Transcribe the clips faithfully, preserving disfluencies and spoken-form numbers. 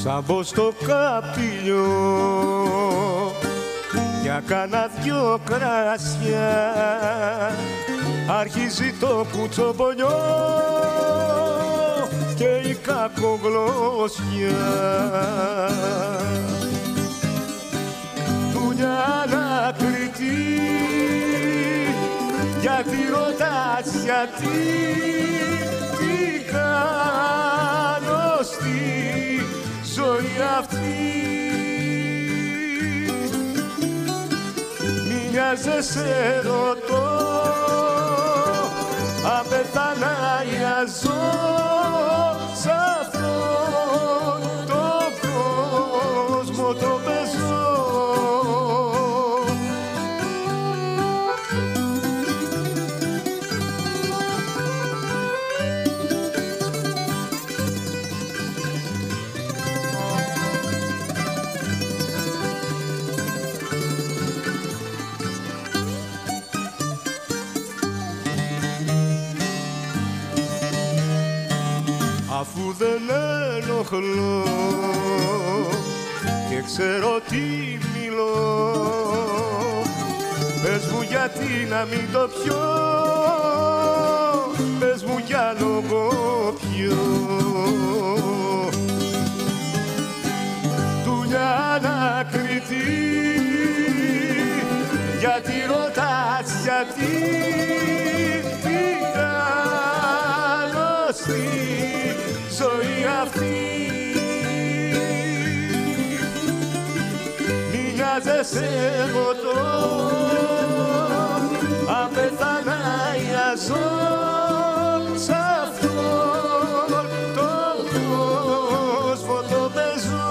Σαν μπω στο καπηλιό για κάνα δυο κράσια αρχίζει το κουτσομπολιό και η κακογλώσσια. Ntounia Anakrith, γιατί ρωτάς γιατί, τι κάνω στη ζωή αυτή. Μη νοιάζεσαι ρωτώ, αν πεθάνα για ζω σ' αυτόν τον κόσμο το πεζό. Αφού δεν ενοχλώ και ξέρω τι μιλώ, πες μου γιατί να μην το πιω, πες μου για λόγο ποιο. Ntounia Anakrith, γιατί ρωτάς γιατί, τι κάνω στη ζωή αυτή. Μη νοιάζεσαι ρωτώ, αν πεθάνα για ζω σ' αυτόν τον κόσμο το πεζό.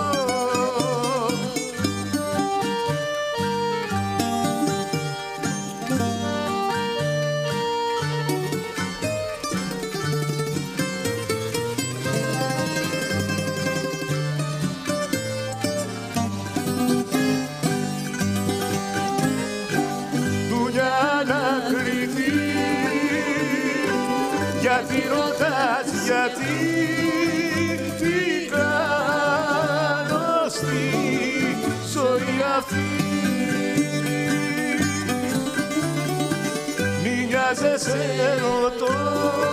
Γιατί ρωτάς γιατί, τι κάνω στη ζωή αυτή. Μη νοιάζεσαι ρωτώ,